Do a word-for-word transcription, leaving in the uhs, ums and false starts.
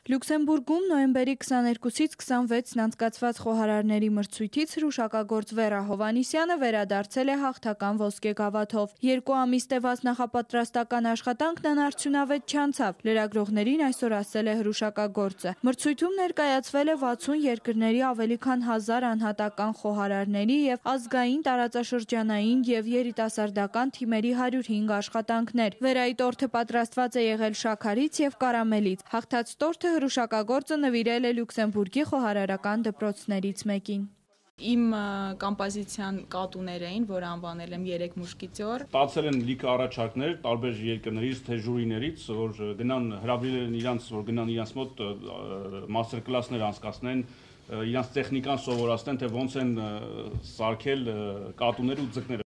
Լյուքսեմբուրգում նոյեմբերի քսաներկուսից քսանվեցին անցկացված խոհարարների մրցույթից հրուշակագործ Վերա Հովհաննիսյանը վերադարձել է հաղթական ոսկե գավաթով։ Երկու ամիս տևած նախապատրաստական աշխատանքն անարդյունավետ չանցավ, լրագրողներին այսօր ասել է հրուշակագործը։ Մրցույթում ներկայացվել է վաթսուն երկրների ավելի քան հազար անհատական խոհարարների և ազգային, տարածաշրջանային և երիտասարդական թիմերի հարյուր հինգ աշխատանքներ։ Վերայի տորթը պատրաստված է եղել շաքարից և կարամելից։ Հաղթած տորթը հրուշակագործը նվիրել է Լյուքսեմբուրգի խոհարարական դպրոցներից մեկին։ Իմ կոմպոզիցիան կատուներ էին, որ անվանել եմ երեք մուշկետյոր։ Ստացել են լիքը առաջարկներ տարբեր երկրներից, թե ժյուրիներից, որ գնան հրավիրել են իրանց, որ գնան իրանց մոտ մաստեր կլասներ անցկացնեն, իրանց տեխնիկան սովորացնեն, թե ոնց են սարքել կատուներ ու ձկներ։